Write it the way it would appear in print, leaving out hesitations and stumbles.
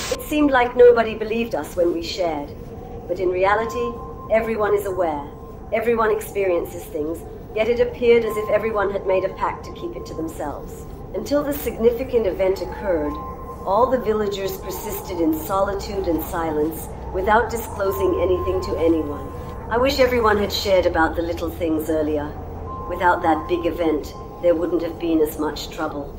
It seemed like nobody believed us when we shared. But in reality, everyone is aware. Everyone experiences things, yet it appeared as if everyone had made a pact to keep it to themselves. Until the significant event occurred, all the villagers persisted in solitude and silence without disclosing anything to anyone. I wish everyone had shared about the little things earlier. Without that big event, there wouldn't have been as much trouble.